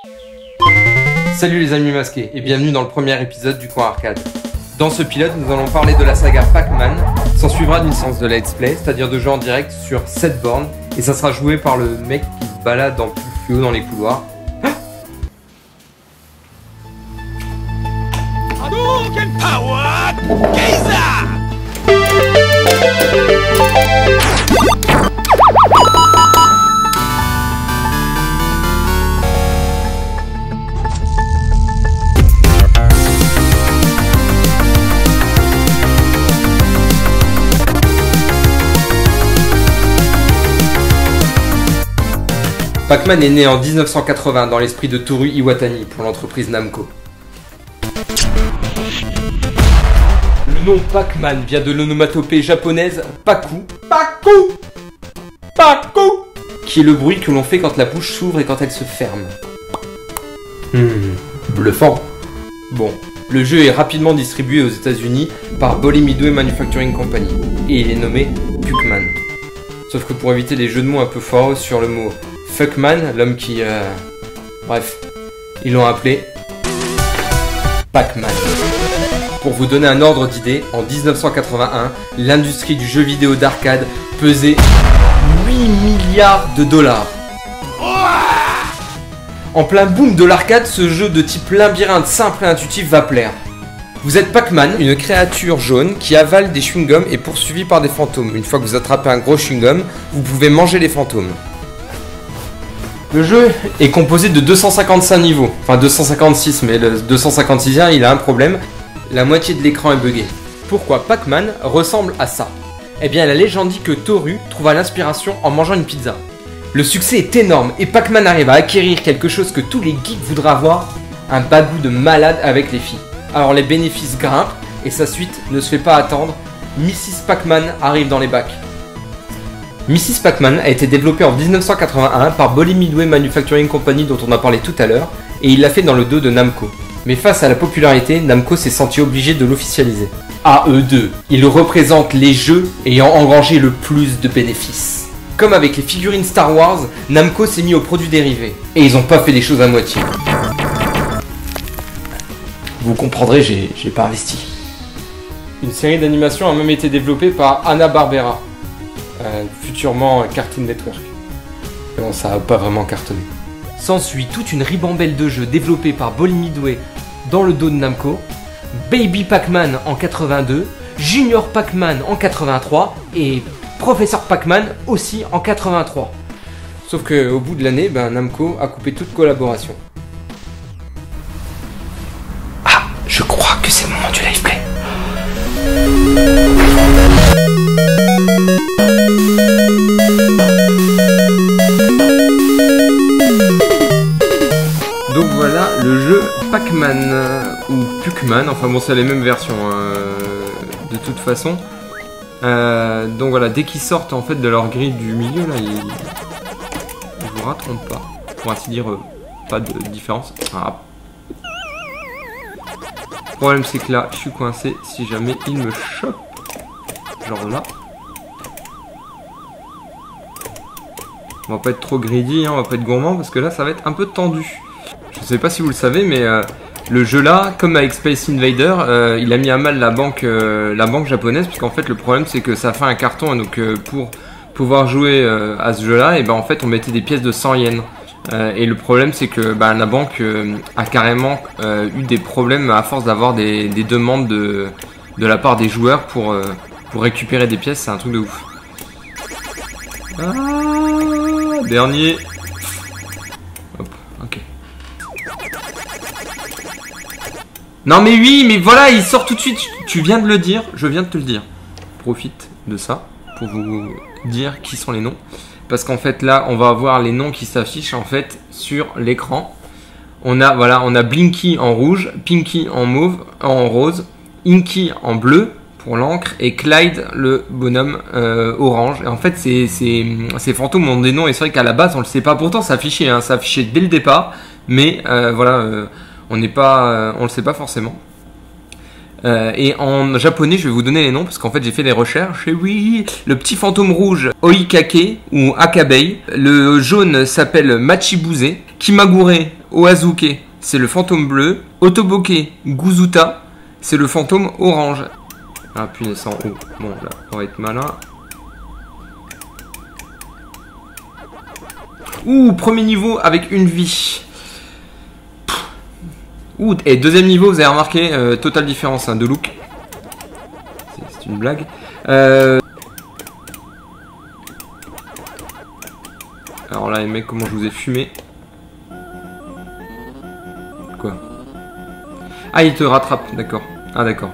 Salut les amis masqués et bienvenue dans le premier épisode du coin arcade. Dans ce pilote, nous allons parler de la saga Pac-Man. S'en suivra d'une séance de let's play, c'est-à-dire de jeu en direct sur 7 bornes, et ça sera joué par le mec qui se balade en plus fluo dans les couloirs. Hadouken Power Geyser. Pac-Man est né en 1980 dans l'esprit de Toru Iwatani pour l'entreprise Namco. Le nom Pac-Man vient de l'onomatopée japonaise Paku, qui est le bruit que l'on fait quand la bouche s'ouvre et quand elle se ferme. Bluffant. Bon, le jeu est rapidement distribué aux États-Unis par Bolly Midway Manufacturing Company et il est nommé Puckman. Sauf que pour éviter les jeux de mots un peu foireux sur le mot Fuckman, l'homme qui... Bref, ils l'ont appelé Pac-Man. Pour vous donner un ordre d'idée, en 1981, l'industrie du jeu vidéo d'arcade pesait 8 milliards de dollars. En plein boom de l'arcade, ce jeu de type labyrinthe simple et intuitif va plaire. Vous êtes Pac-Man, une créature jaune qui avale des chewing-gums et poursuivie par des fantômes. Une fois que vous attrapez un gros chewing-gum, vous pouvez manger les fantômes. Le jeu est composé de 255 niveaux, enfin 256, mais le 256e il a un problème, la moitié de l'écran est buggé. Pourquoi Pac-Man ressemble à ça? Eh bien la légende dit que Toru trouva l'inspiration en mangeant une pizza. Le succès est énorme et Pac-Man arrive à acquérir quelque chose que tous les geeks voudraient avoir, un bagou de malade avec les filles. Alors les bénéfices grimpent et sa suite ne se fait pas attendre, Mrs Pac-Man arrive dans les bacs. Mrs Pac-Man a été développé en 1981 par Bolly Midway Manufacturing Company dont on a parlé tout à l'heure, et il l'a fait dans le dos de Namco. Mais face à la popularité, Namco s'est senti obligé de l'officialiser. À eux deux, ils représentent les jeux ayant engrangé le plus de bénéfices. Comme avec les figurines Star Wars, Namco s'est mis aux produits dérivés. Et ils ont pas fait les choses à moitié. Vous comprendrez, j'ai pas investi. Une série d'animation a même été développée par Hanna-Barbera. Futurement Cartoon Network. Mais bon, ça n'a pas vraiment cartonné. S'ensuit toute une ribambelle de jeux développés par Bolly Midway dans le dos de Namco, Baby Pac-Man en 82, Junior Pac-Man en 83 et Professeur Pac-Man aussi en 83. Sauf qu'au bout de l'année, Namco a coupé toute collaboration. Ah, je crois que c'est le moment du live play. Donc voilà le jeu Pac-Man ou Puckman, enfin bon c'est les mêmes versions de toute façon. Donc voilà, dès qu'ils sortent en fait de leur grille du milieu là, ils vous rateront pas. Pour ainsi dire, pas de différence. Ah. Le problème c'est que là je suis coincé si jamais il me chope. Genre là. On va pas être trop greedy, hein, on va pas être gourmand parce que là ça va être un peu tendu. Je sais pas si vous le savez mais le jeu là, comme avec Space Invader, il a mis à mal la banque japonaise puisqu'en fait le problème c'est que ça fait un carton et donc pour pouvoir jouer à ce jeu là, et en fait on mettait des pièces de 100 yens. Et le problème c'est que la banque a carrément eu des problèmes à force d'avoir des demandes de la part des joueurs pour récupérer des pièces, c'est un truc de ouf. Dernier. Hop, ok. Non mais oui, mais voilà, il sort tout de suite. Tu viens de le dire, je viens de te le dire. Profite de ça pour vous dire qui sont les noms. Parce qu'en fait là, on va avoir les noms qui s'affichent en fait sur l'écran. On a Blinky en rouge, Pinky en mauve, en rose, Inky en bleu pour l'encre et Clyde le bonhomme orange. Et en fait ces fantômes ont des noms et c'est vrai qu'à la base on le sait pas, pourtant ça affichait, hein, ça affichait dès le départ, mais on le sait pas forcément. Et en japonais, je vais vous donner les noms parce qu'en fait j'ai fait des recherches. Et oui, le petit fantôme rouge, Oikake ou Akabei. Le jaune s'appelle Machibuse. Kimagure Oazuke, c'est le fantôme bleu. Otoboke Guzuta, c'est le fantôme orange. Ah punaise, c'est en haut. Bon, là, on va être malin. Ouh, premier niveau avec une vie. Ouh, et deuxième niveau, vous avez remarqué, totale différence hein, de look. C'est une blague. Alors là, les mecs, comment je vous ai fumé? Quoi? Ah, il te rattrape, d'accord. Ah, d'accord.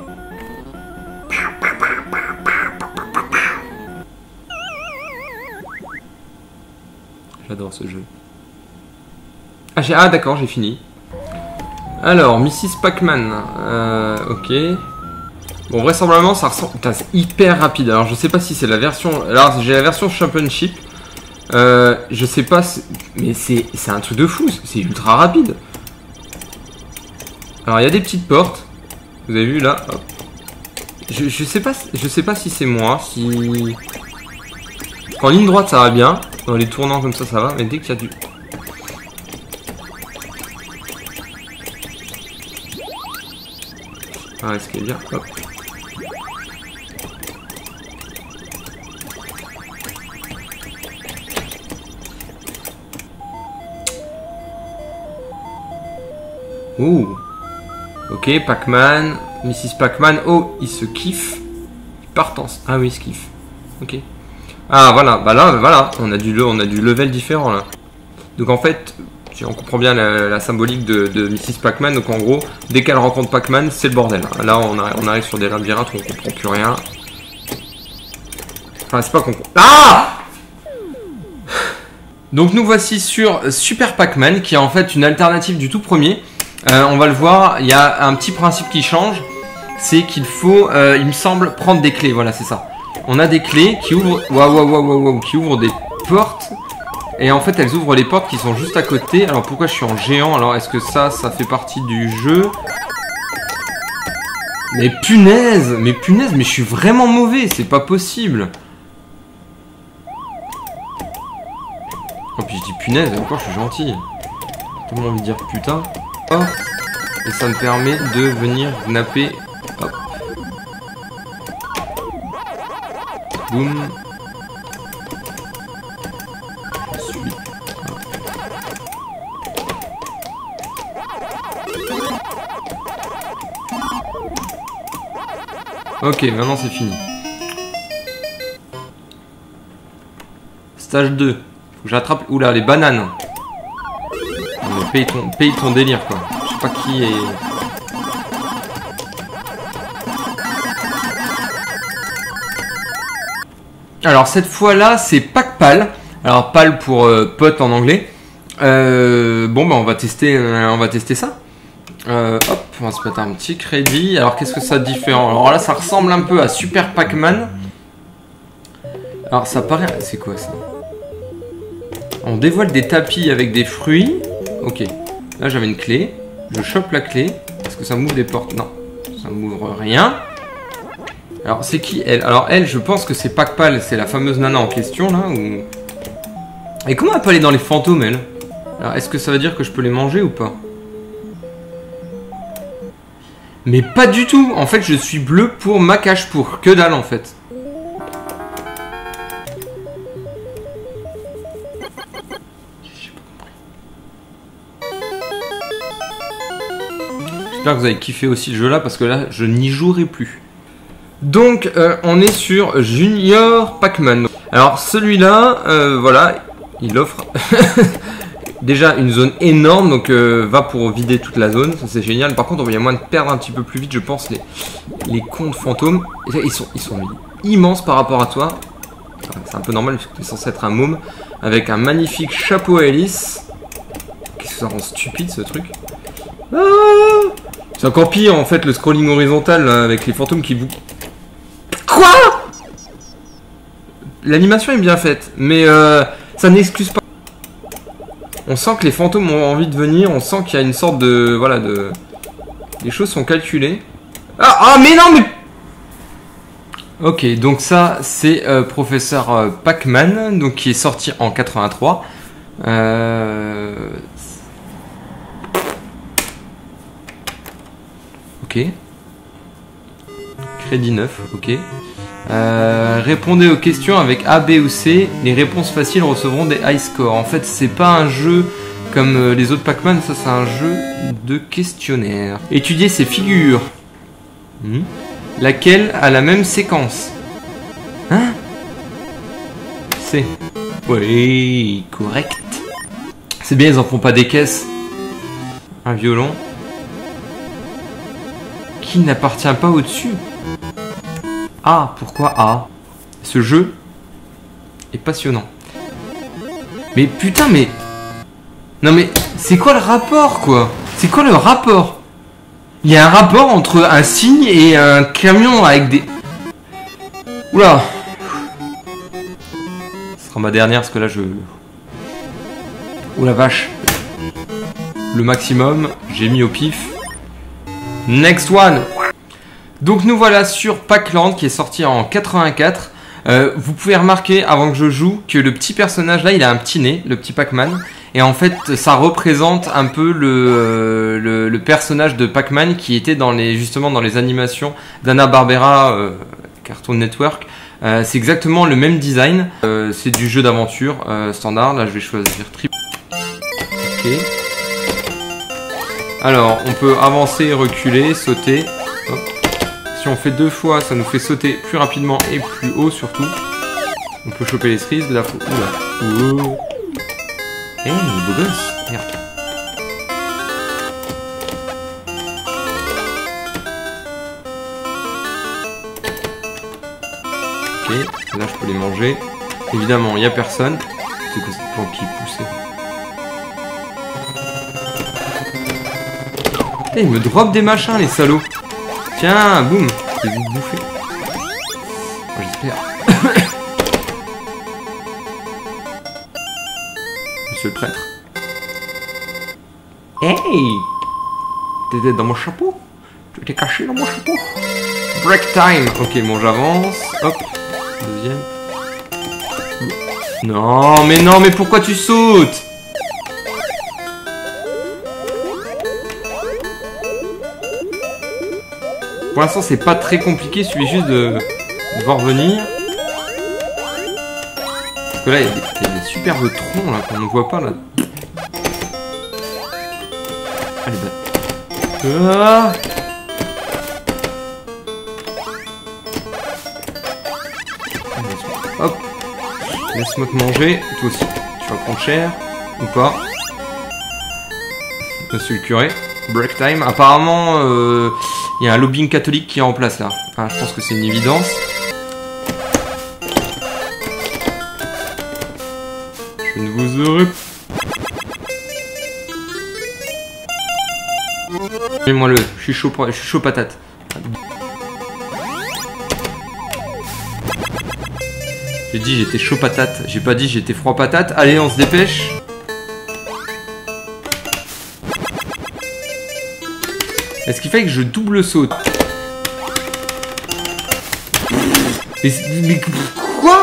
J'adore ce jeu. Ah, d'accord, j'ai fini. Alors, Mrs. Pac-Man. Ok. Bon, vraisemblablement, ça ressemble... Putain, c'est hyper rapide. Alors, je sais pas si c'est la version... Alors, j'ai la version Championship. Je sais pas... Mais c'est un truc de fou. C'est ultra rapide. Alors, il y a des petites portes. Vous avez vu, là. Hop. Je sais pas si c'est moi. Si... En ligne droite, ça va bien. Dans les tournants comme ça va. Mais dès qu'il y a du... Ah, est-ce qu'il est bien? Hop. Ouh. Ok, Pac-Man. Mrs. Pac-Man. Oh, il se kiffe. Il part en... Ah oui, il se kiffe. Ok. Ah, voilà. Bah là, voilà. On a du level différent, là. Donc, en fait... Si on comprend bien la symbolique de Mrs. Pac-Man, donc en gros, dès qu'elle rencontre Pac-Man, c'est le bordel. Là, on arrive sur des labyrinthes où on comprend plus rien. Enfin, c'est pas qu'on... Ah! Donc nous voici sur Super Pac-Man, qui est en fait une alternative du tout premier. On va le voir, il y a un petit principe qui change. C'est qu'il faut, il me semble, prendre des clés. Voilà, c'est ça. On a des clés qui ouvrent... Waouh, qui ouvrent des portes. Et en fait, elles ouvrent les portes qui sont juste à côté. Alors, pourquoi je suis en géant? Alors, est-ce que ça fait partie du jeu? Mais punaise, mais je suis vraiment mauvais. C'est pas possible. Oh, puis je dis punaise, et encore, je suis gentil. Tout le monde envie de dire putain. Hop. Et ça me permet de venir napper. Hop. Boum. Ok, maintenant c'est fini. Stage 2. Faut que j'attrape... Oula, les bananes. Non, mais paye ton délire, quoi. Je sais pas qui est... Alors, cette fois-là, c'est Pac-Pal. Alors, Pal pour pote en anglais. Bon, bah, on va tester ça. Hop, on va se mettre un petit crédit. Alors qu'est-ce que ça a de différent? Alors là ça ressemble un peu à Super Pac-Man. Alors ça paraît... C'est quoi ça? On dévoile des tapis avec des fruits. Ok, là j'avais une clé. Je chope la clé. Est-ce que ça m'ouvre des portes? Non, ça m'ouvre rien. Alors c'est qui elle? Alors elle, je pense que c'est Pac-Pal. C'est la fameuse nana en question là où... Et comment elle peut aller dans les fantômes elle? Alors est-ce que ça veut dire que je peux les manger ou pas? Mais pas du tout. En fait, je suis bleu pour ma cache pour. Que dalle, en fait. J'espère que vous avez kiffé aussi le jeu là, parce que là, je n'y jouerai plus. Donc, on est sur Junior Pac-Man. Alors, celui-là, voilà, il offre... Déjà une zone énorme, donc va pour vider toute la zone, ça c'est génial. Par contre, il y a moyen de perdre un petit peu plus vite, je pense, les cons de fantômes. Et là, ils sont immenses par rapport à toi. C'est un peu normal, parce que tu es censé être un môme. Avec un magnifique chapeau à hélice. Qu'est-ce que ça rend stupide ce truc? Ah, c'est encore pire en fait, le scrolling horizontal là, avec les fantômes qui vous... Quoi? L'animation est bien faite, mais ça n'excuse pas. On sent que les fantômes ont envie de venir, on sent qu'il y a une sorte de... Voilà, de... Les choses sont calculées. Ah, mais non, mais... Ok, donc ça, c'est Professeur Pac-Man, donc qui est sorti en 83. Ok. Crédit 9, ok. Répondez aux questions avec A, B ou C. Les réponses faciles recevront des high scores. En fait, c'est pas un jeu comme les autres Pac-Man, ça c'est un jeu de questionnaire. Étudier ces figures. Laquelle a la même séquence? Hein? C. Oui, correct. C'est bien, ils en font pas des caisses. Un violon. Qui n'appartient pas au-dessus? A. Pourquoi A? Ce jeu est passionnant. Mais putain, mais... Non mais, c'est quoi le rapport, quoi? C'est quoi le rapport? Il y a un rapport entre un cygne et un camion avec des... Oula. Ce sera ma dernière, parce que là, je... Oula vache. Le maximum, j'ai mis au pif. Next one. Donc nous voilà sur Pac-Land qui est sorti en 84. Vous pouvez remarquer avant que je joue que le petit personnage là il a un petit nez, le petit Pac-Man. Et en fait ça représente un peu le personnage de Pac-Man qui était justement dans les animations d'Hanna-Barbera Cartoon Network. C'est exactement le même design. C'est du jeu d'aventure standard. Là je vais choisir triple. Ok. Alors on peut avancer, reculer, sauter. Hop. Si on fait 2 fois, ça nous fait sauter plus rapidement et plus haut surtout. On peut choper les cerises de la faute. Oula. Oh. Hey, beau gosse. Merde. Ok, là je peux les manger. Évidemment, il n'y a personne. C'est quoi cette plante qui poussait? Hey, ils me drop des machins, les salauds. Tiens, boum, je vais vous bouffer. Oh, j'espère. Monsieur le prêtre. Hey! T'étais dans mon chapeau? Tu étais caché dans mon chapeau? Break time! Ok, bon, j'avance. Hop. Deuxième. Non, mais pourquoi tu sautes? Pour l'instant, c'est pas très compliqué, il suffit juste de voir venir. Parce que là, il y a des superbes troncs là qu'on ne voit pas là. Allez, bah. Hop. Laisse-moi te manger. Toi aussi. Tu vas prendre cher. Ou pas. Monsieur le curé. Break time. Apparemment, il y a un lobbying catholique qui est en place là. Ah, je pense que c'est une évidence. Je ne vous aurai... Mets-moi le... Je suis chaud patate. J'ai dit j'étais chaud patate. J'ai pas dit j'étais froid patate. Allez, on se dépêche. Est-ce qu'il fallait que je double saute? Mais quoi?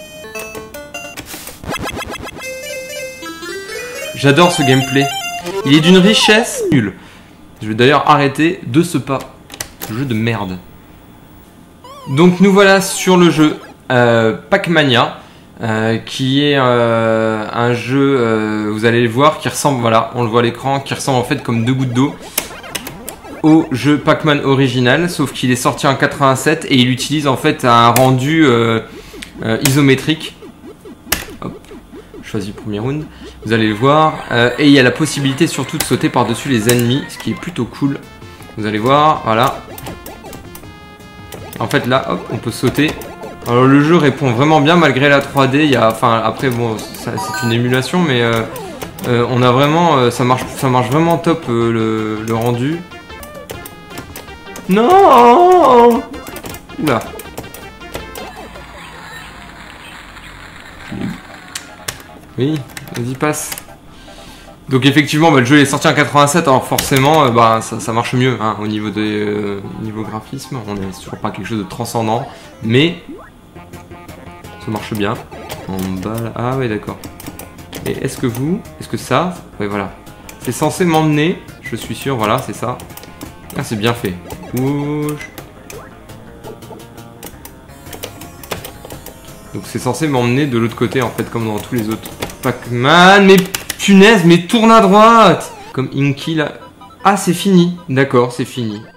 J'adore ce gameplay. Il est d'une richesse nulle. Je vais d'ailleurs arrêter de ce pas. Jeu de merde. Donc nous voilà sur le jeu Pac-Mania. Qui est un jeu, vous allez le voir, qui ressemble, voilà, on le voit à l'écran, qui ressemble en fait comme 2 gouttes d'eau au jeu Pac-Man original, sauf qu'il est sorti en 87 et il utilise en fait un rendu isométrique. Hop, je choisis le premier round, vous allez le voir, et il y a la possibilité surtout de sauter par-dessus les ennemis, ce qui est plutôt cool. Vous allez voir, voilà. En fait là, hop, on peut sauter. Alors le jeu répond vraiment bien malgré la 3D. Il y a, enfin après bon, c'est une émulation, mais on a vraiment, ça marche vraiment top le rendu. Non. Oula. Oui, vas-y passe. Donc effectivement, bah, le jeu est sorti en 87, alors forcément, bah, ça marche mieux hein, au niveau des niveau graphisme. On est sur pas quelque chose de transcendant, mais ça marche bien. En bas, là. Ah ouais d'accord. Et est-ce que ça... Oui, voilà. C'est censé m'emmener, je suis sûr, voilà, c'est ça. Ah, c'est bien fait. Bouge. Donc c'est censé m'emmener de l'autre côté, en fait, comme dans tous les autres Pac-Man. Mais punaise, mais tourne à droite. Comme Inky, là. Ah, c'est fini. D'accord, c'est fini.